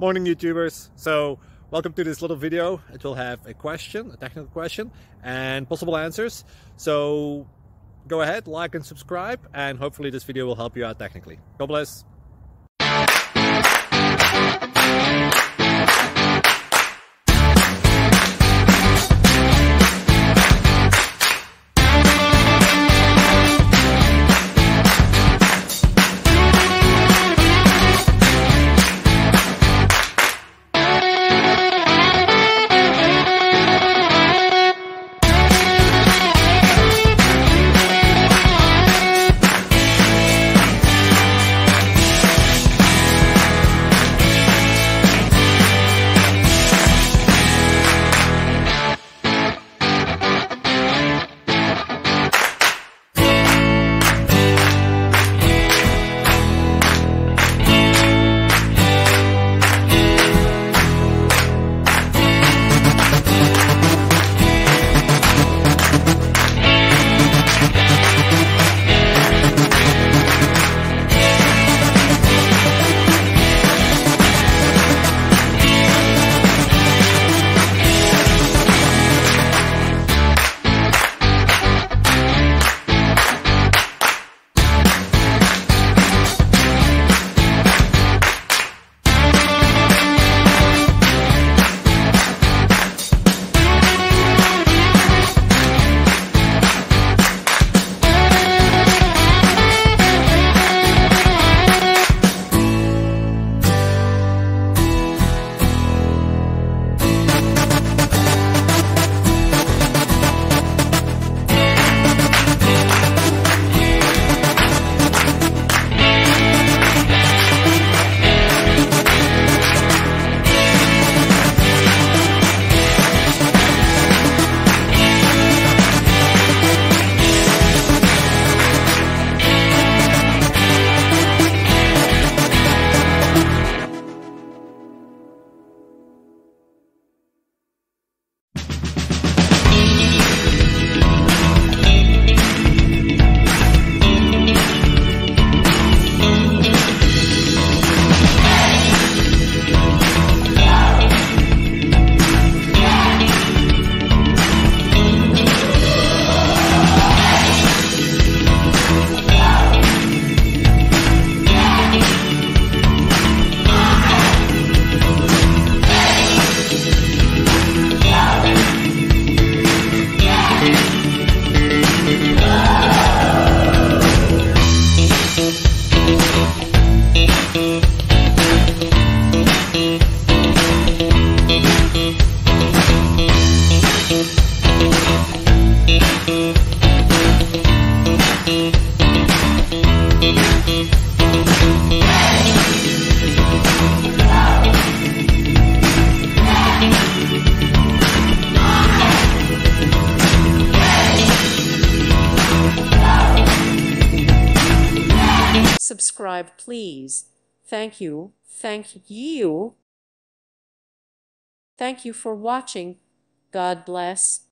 Morning YouTubers. So welcome to this little video. It will have a question, a technical question, and possible answers. So go ahead, like and subscribe, and hopefully this video will help you out technically. God bless. Subscribe, please. Thank you. Thank you. Thank you for watching. God bless.